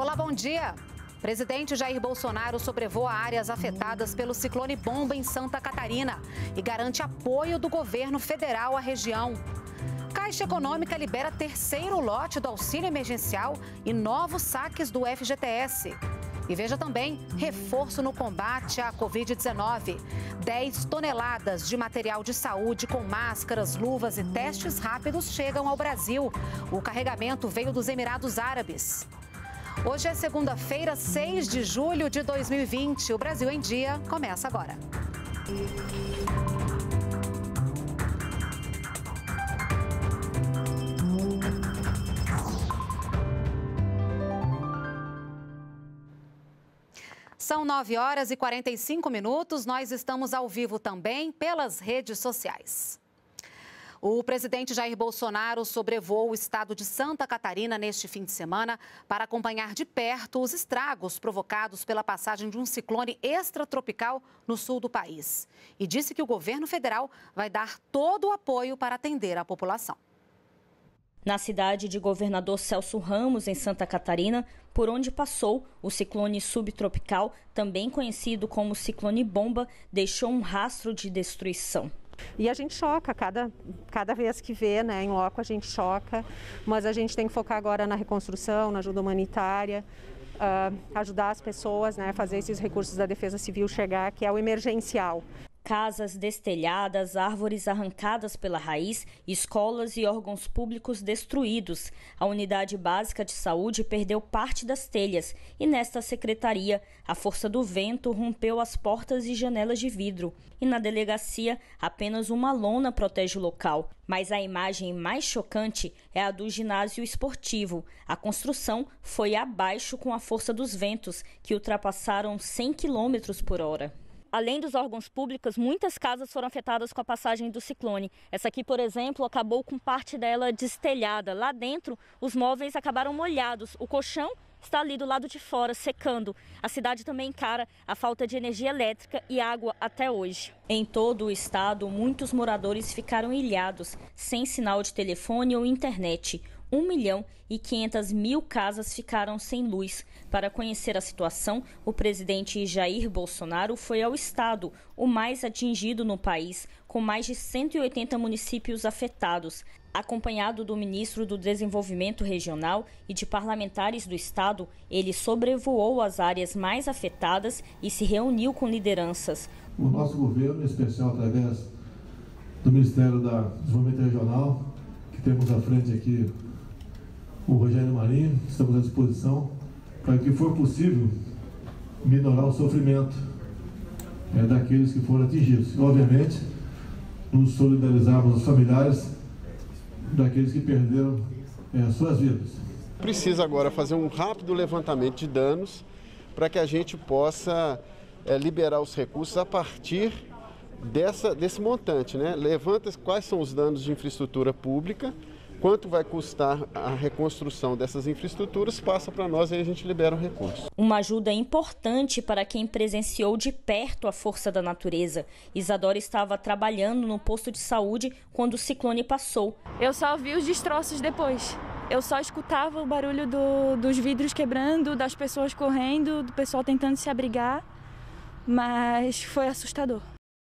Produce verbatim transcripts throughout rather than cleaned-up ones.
Olá, bom dia. Presidente Jair Bolsonaro sobrevoa áreas afetadas pelo ciclone Bomba em Santa Catarina e garante apoio do governo federal à região. Caixa Econômica libera terceiro lote do auxílio emergencial e novos saques do F G T S. E veja também, reforço no combate à covid dezenove. dez toneladas de material de saúde com máscaras, luvas e testes rápidos chegam ao Brasil. O carregamento veio dos Emirados Árabes. Hoje é segunda-feira, seis de julho de dois mil e vinte. O Brasil em Dia começa agora. São nove horas e quarenta e cinco minutos. Nós estamos ao vivo também pelas redes sociais. O presidente Jair Bolsonaro sobrevoou o estado de Santa Catarina neste fim de semana para acompanhar de perto os estragos provocados pela passagem de um ciclone extratropical no sul do país. E disse que o governo federal vai dar todo o apoio para atender a população. Na cidade de Governador Celso Ramos, em Santa Catarina, por onde passou, o ciclone subtropical, também conhecido como ciclone Bomba, deixou um rastro de destruição. E a gente choca, cada, cada vez que vê, né, em loco a gente choca, mas a gente tem que focar agora na reconstrução, na ajuda humanitária, uh, ajudar as pessoas, né, fazer esses recursos da Defesa Civil chegar, que é o emergencial. Casas destelhadas, árvores arrancadas pela raiz, escolas e órgãos públicos destruídos. A Unidade Básica de Saúde perdeu parte das telhas e nesta secretaria, a força do vento rompeu as portas e janelas de vidro. E na delegacia, apenas uma lona protege o local. Mas a imagem mais chocante é a do ginásio esportivo. A construção foi abaixo com a força dos ventos, que ultrapassaram cem quilômetros por hora. Além dos órgãos públicos, muitas casas foram afetadas com a passagem do ciclone. Essa aqui, por exemplo, acabou com parte dela destelhada. Lá dentro, os móveis acabaram molhados. O colchão está ali do lado de fora, secando. A cidade também encara a falta de energia elétrica e água até hoje. Em todo o estado, muitos moradores ficaram ilhados, sem sinal de telefone ou internet. Um milhão e quinhentas mil casas ficaram sem luz. Para conhecer a situação, o presidente Jair Bolsonaro foi ao estado, o mais atingido no país, com mais de cento e oitenta municípios afetados. Acompanhado do ministro do Desenvolvimento Regional e de parlamentares do estado, ele sobrevoou as áreas mais afetadas e se reuniu com lideranças. O nosso governo, em especial através do Ministério do Desenvolvimento Regional, que temos à frente aqui o Rogério Marinho, estamos à disposição para que for possível minorar o sofrimento é, daqueles que foram atingidos. E, obviamente, nos solidarizarmos os familiares daqueles que perderam é, suas vidas. Precisa agora fazer um rápido levantamento de danos para que a gente possa é, liberar os recursos a partir dessa, desse montante, né? Levanta quais são os danos de infraestrutura pública, quanto vai custar a reconstrução dessas infraestruturas, passa para nós e aí a gente libera o recurso. Uma ajuda importante para quem presenciou de perto a força da natureza. Isadora estava trabalhando no posto de saúde quando o ciclone passou. Eu só vi os destroços depois. Eu só escutava o barulho do, dos vidros quebrando, das pessoas correndo, do pessoal tentando se abrigar, mas foi assustador.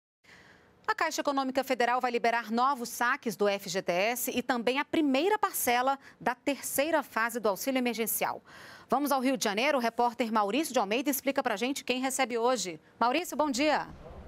A Caixa Econômica Federal vai liberar novos saques do F G T S e também a primeira parcela da terceira fase do auxílio emergencial. Vamos ao Rio de Janeiro, o repórter Maurício de Almeida explica pra gente quem recebe hoje. Maurício, bom dia.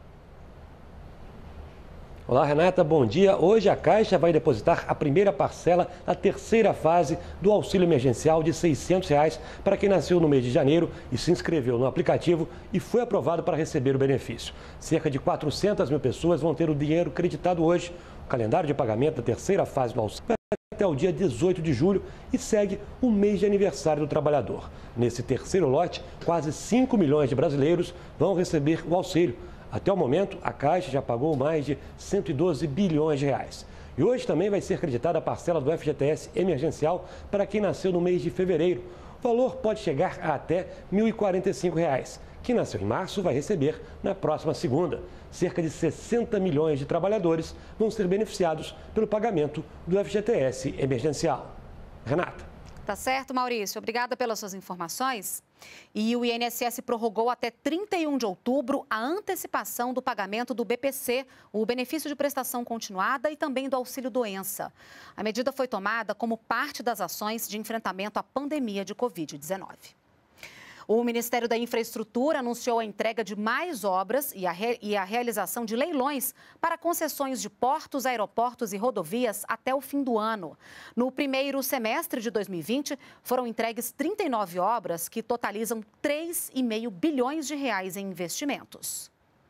Olá, Renata, bom dia. Hoje a Caixa vai depositar a primeira parcela da terceira fase do auxílio emergencial de seiscentos reais para quem nasceu no mês de janeiro e se inscreveu no aplicativo e foi aprovado para receber o benefício. Cerca de quatrocentas mil pessoas vão ter o dinheiro creditado hoje. O calendário de pagamento da terceira fase do auxílio vai até o dia dezoito de julho e segue o mês de aniversário do trabalhador. Nesse terceiro lote, quase cinco milhões de brasileiros vão receber o auxílio. Até o momento, a Caixa já pagou mais de cento e doze bilhões de reais. E hoje também vai ser creditada a parcela do F G T S emergencial para quem nasceu no mês de fevereiro. O valor pode chegar a até mil e quarenta e cinco reais. Quem nasceu em março vai receber na próxima segunda. Cerca de sessenta milhões de trabalhadores vão ser beneficiados pelo pagamento do F G T S emergencial. Renata. Tá certo, Maurício. Obrigada pelas suas informações. E o I N S S prorrogou até trinta e um de outubro a antecipação do pagamento do B P C, o benefício de prestação continuada, e também do auxílio-doença. A medida foi tomada como parte das ações de enfrentamento à pandemia de covid dezenove. O Ministério da Infraestrutura anunciou a entrega de mais obras e a, re... e a realização de leilões para concessões de portos, aeroportos e rodovias até o fim do ano. No primeiro semestre de dois mil e vinte, foram entregues trinta e nove obras que totalizam três vírgula cinco bilhões de reais em investimentos.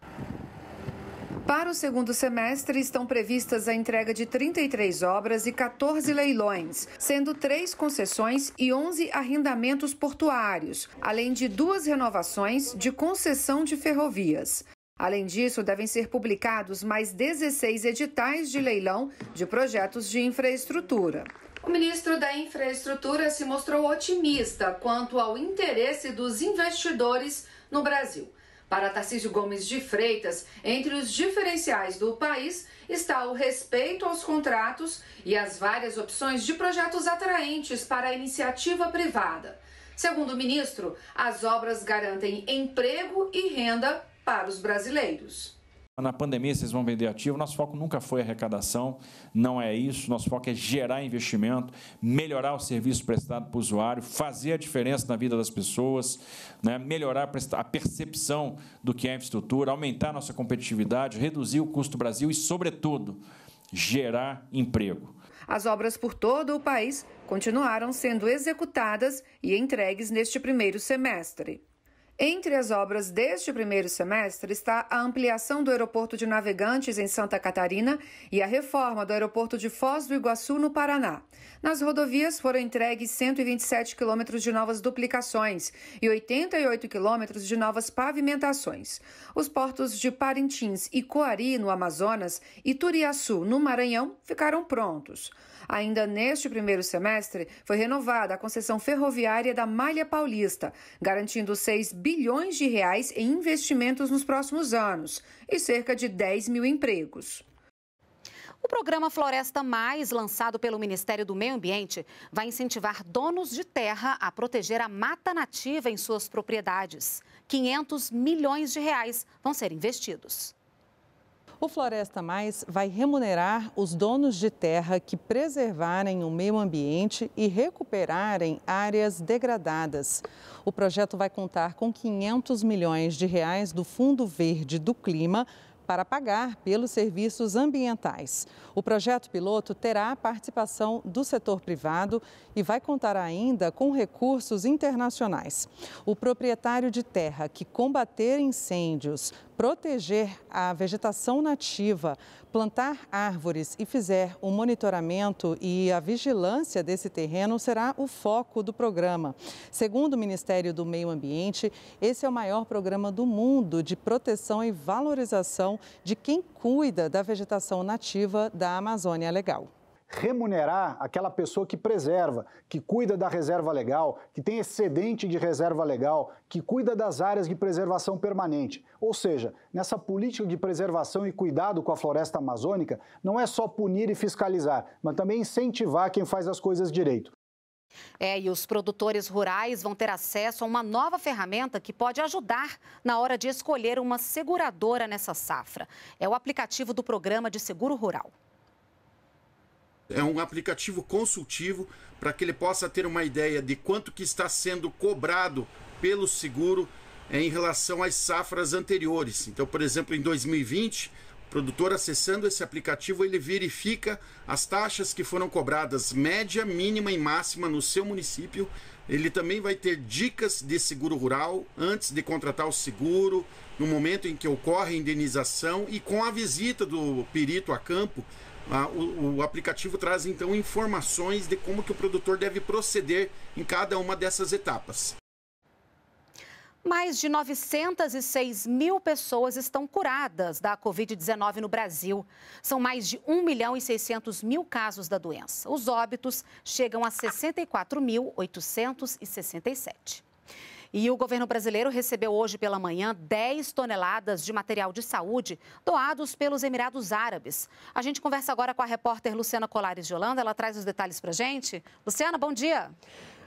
Para o segundo semestre, estão previstas a entrega de trinta e três obras e quatorze leilões, sendo três concessões e onze arrendamentos portuários, além de duas renovações de concessão de ferrovias. Além disso, devem ser publicados mais dezesseis editais de leilão de projetos de infraestrutura. O ministro da Infraestrutura se mostrou otimista quanto ao interesse dos investidores no Brasil. Para Tarcísio Gomes de Freitas, entre os diferenciais do país está o respeito aos contratos e as várias opções de projetos atraentes para a iniciativa privada. Segundo o ministro, as obras garantem emprego e renda para os brasileiros. Na pandemia, vocês vão vender ativo. Nosso foco nunca foi arrecadação, não é isso. Nosso foco é gerar investimento, melhorar o serviço prestado para o usuário, fazer a diferença na vida das pessoas, né? Melhorar a percepção do que é infraestrutura, aumentar a nossa competitividade, reduzir o custo do Brasil e, sobretudo, gerar emprego. As obras por todo o país continuaram sendo executadas e entregues neste primeiro semestre. Entre as obras deste primeiro semestre está a ampliação do aeroporto de Navegantes, em Santa Catarina, e a reforma do aeroporto de Foz do Iguaçu, no Paraná. Nas rodovias foram entregues cento e vinte e sete quilômetros de novas duplicações e oitenta e oito quilômetros de novas pavimentações. Os portos de Parintins e Coari, no Amazonas, e Turiaçu, no Maranhão, ficaram prontos. Ainda neste primeiro semestre, foi renovada a concessão ferroviária da Malha Paulista, garantindo seis bilhões de reais em investimentos nos próximos anos e cerca de dez mil empregos. O programa Floresta Mais, lançado pelo Ministério do Meio Ambiente, vai incentivar donos de terra a proteger a mata nativa em suas propriedades. quinhentos milhões de reais vão ser investidos. O Floresta Mais vai remunerar os donos de terra que preservarem o meio ambiente e recuperarem áreas degradadas. O projeto vai contar com quinhentos milhões de reais do Fundo Verde do Clima para pagar pelos serviços ambientais. O projeto piloto terá a participação do setor privado e vai contar ainda com recursos internacionais. O proprietário de terra que combater incêndios, proteger a vegetação nativa, plantar árvores e fizer o monitoramento e a vigilância desse terreno será o foco do programa. Segundo o Ministério do Meio Ambiente, esse é o maior programa do mundo de proteção e valorização de quem cuida da vegetação nativa da Amazônia Legal. Remunerar aquela pessoa que preserva, que cuida da reserva legal, que tem excedente de reserva legal, que cuida das áreas de preservação permanente. Ou seja, nessa política de preservação e cuidado com a floresta amazônica, não é só punir e fiscalizar, mas também incentivar quem faz as coisas direito. É, e os produtores rurais vão ter acesso a uma nova ferramenta que pode ajudar na hora de escolher uma seguradora nessa safra. É o aplicativo do Programa de Seguro Rural. É um aplicativo consultivo para que ele possa ter uma ideia de quanto que está sendo cobrado pelo seguro em relação às safras anteriores. Então, por exemplo, em dois mil e vinte, o produtor acessando esse aplicativo, ele verifica as taxas que foram cobradas, média, mínima e máxima no seu município. Ele também vai ter dicas de seguro rural antes de contratar o seguro, no momento em que ocorre a indenização e com a visita do perito a campo. Ah, o, o aplicativo traz então informações de como que o produtor deve proceder em cada uma dessas etapas. Mais de novecentas e seis mil pessoas estão curadas da covid dezenove no Brasil. São mais de um milhão e seiscentos mil casos da doença. Os óbitos chegam a sessenta e quatro mil oitocentos e sessenta e sete. E o governo brasileiro recebeu hoje pela manhã dez toneladas de material de saúde doados pelos Emirados Árabes. A gente conversa agora com a repórter Luciana Colares de Holanda. Ela traz os detalhes para a gente. Luciana, bom dia.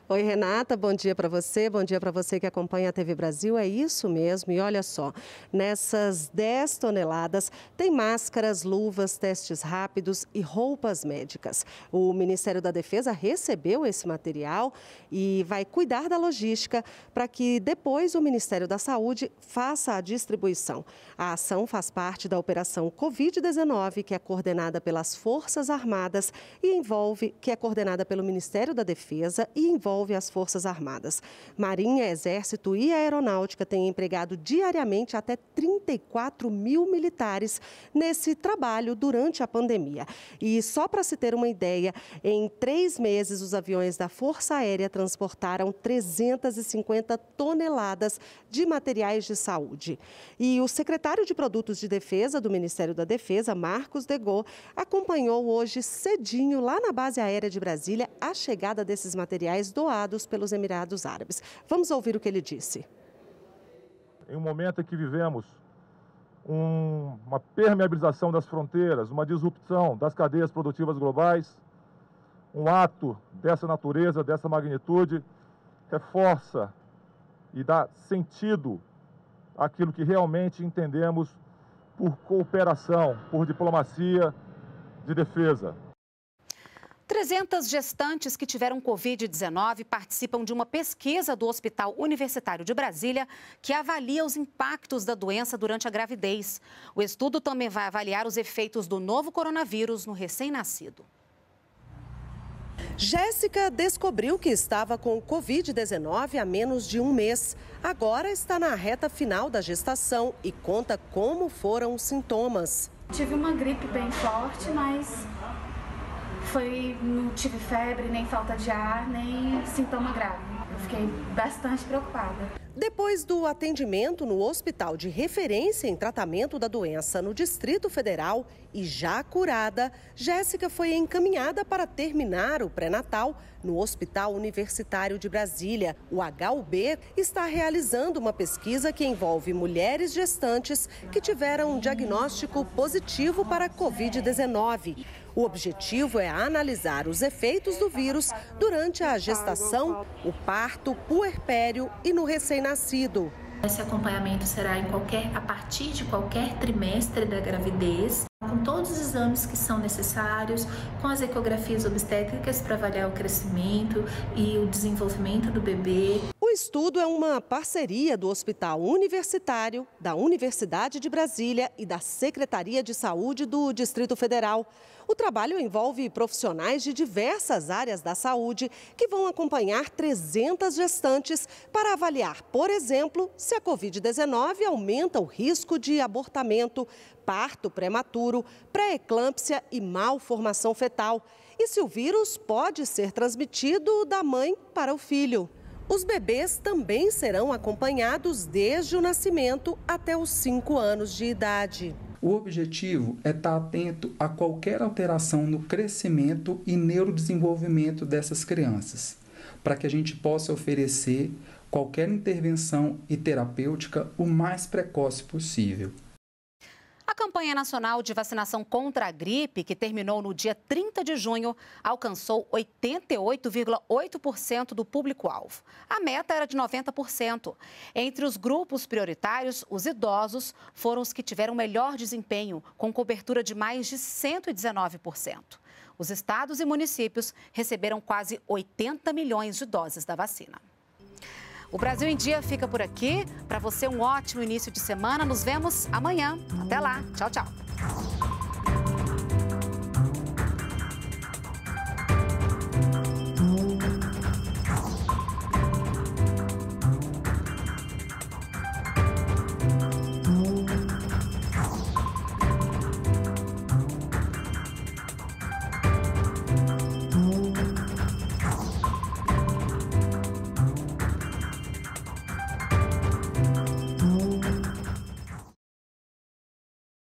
Oi, Renata, bom dia para você, bom dia para você que acompanha a T V Brasil, é isso mesmo. E olha só, nessas dez toneladas tem máscaras, luvas, testes rápidos e roupas médicas. O Ministério da Defesa recebeu esse material e vai cuidar da logística para que depois o Ministério da Saúde faça a distribuição. A ação faz parte da Operação Covid dezenove, que é coordenada pelas Forças Armadas e envolve, que é coordenada pelo Ministério da Defesa e envolve as Forças Armadas. Marinha, Exército e Aeronáutica têm empregado diariamente até trinta e quatro mil militares nesse trabalho durante a pandemia. E só para se ter uma ideia, em três meses os aviões da Força Aérea transportaram trezentas e cinquenta toneladas de materiais de saúde. E o secretário de Produtos de Defesa do Ministério da Defesa, Marcos Degô, acompanhou hoje cedinho lá na base aérea de Brasília a chegada desses materiais doados pelos Emirados Árabes. Vamos ouvir o que ele disse. Em um momento em que vivemos um, uma permeabilização das fronteiras, uma disrupção das cadeias produtivas globais, um ato dessa natureza, dessa magnitude, reforça e dá sentido àquilo que realmente entendemos por cooperação, por diplomacia de defesa. trezentas gestantes que tiveram Covid dezenove participam de uma pesquisa do Hospital Universitário de Brasília que avalia os impactos da doença durante a gravidez. O estudo também vai avaliar os efeitos do novo coronavírus no recém-nascido. Jéssica descobriu que estava com Covid dezenove há menos de um mês. Agora está na reta final da gestação e conta como foram os sintomas. Tive uma gripe bem forte, mas foi, não tive febre, nem falta de ar, nem sintoma grave. Eu fiquei bastante preocupada. Depois do atendimento no hospital de referência em tratamento da doença no Distrito Federal e já curada, Jéssica foi encaminhada para terminar o pré-natal no Hospital Universitário de Brasília. O H U B está realizando uma pesquisa que envolve mulheres gestantes que tiveram um diagnóstico positivo para Covid dezenove. O objetivo é analisar os efeitos do vírus durante a gestação, o parto, puerpério e no recém-nascido. Esse acompanhamento será em qualquer, a partir de qualquer trimestre da gravidez, com todos os exames que são necessários, com as ecografias obstétricas para avaliar o crescimento e o desenvolvimento do bebê. O estudo é uma parceria do Hospital Universitário, da Universidade de Brasília e da Secretaria de Saúde do Distrito Federal. O trabalho envolve profissionais de diversas áreas da saúde que vão acompanhar trezentas gestantes para avaliar, por exemplo, se a Covid dezenove aumenta o risco de abortamento, parto prematuro, pré-eclâmpsia e malformação fetal. E se o vírus pode ser transmitido da mãe para o filho. Os bebês também serão acompanhados desde o nascimento até os cinco anos de idade. O objetivo é estar atento a qualquer alteração no crescimento e neurodesenvolvimento dessas crianças, para que a gente possa oferecer qualquer intervenção e terapêutica o mais precoce possível. A campanha nacional de vacinação contra a gripe, que terminou no dia trinta de junho, alcançou oitenta e oito vírgula oito por cento do público-alvo. A meta era de noventa por cento. Entre os grupos prioritários, os idosos foram os que tiveram melhor desempenho, com cobertura de mais de cento e dezenove por cento. Os estados e municípios receberam quase oitenta milhões de doses da vacina. O Brasil em Dia fica por aqui. Para você, um ótimo início de semana. Nos vemos amanhã. Até lá. Tchau, tchau.